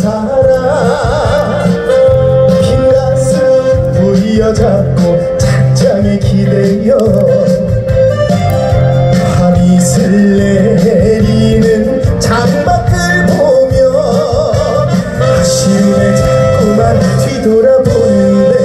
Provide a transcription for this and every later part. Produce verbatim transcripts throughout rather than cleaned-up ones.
사랑 빈 가슴 부여잡고 찬장에 기대어 밤이슬 내리는 장막을 보며 아쉬움에 자꾸만 뒤돌아보는데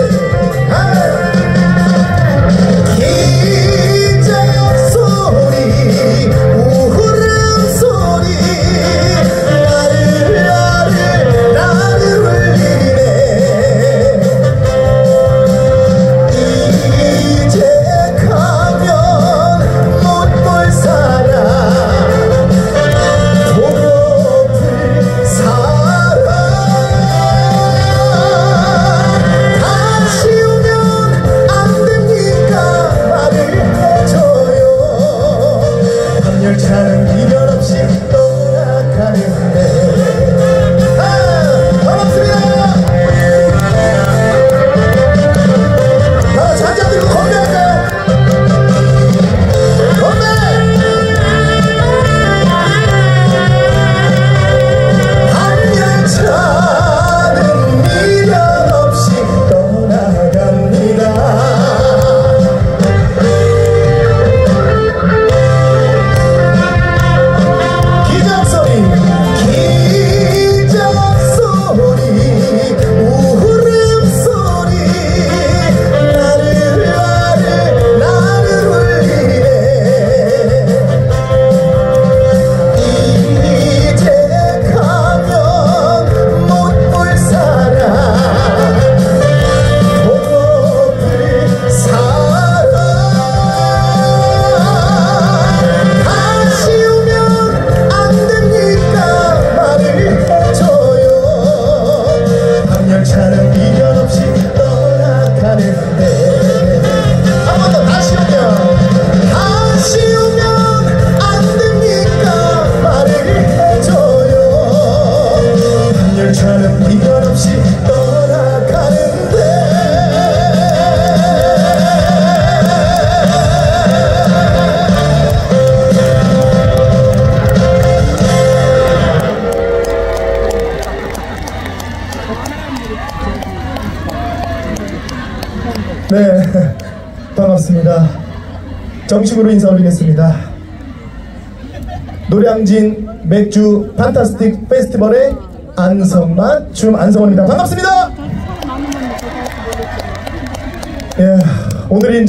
열차는 미련 없이 떠나가는데 아! 반갑습니다! 아, 잔잔 들고 건배할까요? 건배! 한 열차는 미련 없이 떠나갑니다. 열차는 미련 없이 떠나가는데 한 번 더 다시 오면 다시 오면 안 됩니까 말을 해줘요. 한 열차는 미련 없이 떠나가는데 네, 반갑습니다. 정식으로 인사 올리겠습니다. 노량진 맥주 판타스틱 페스티벌의 안성만 춤 안성원입니다. 반갑습니다. 예, 오늘이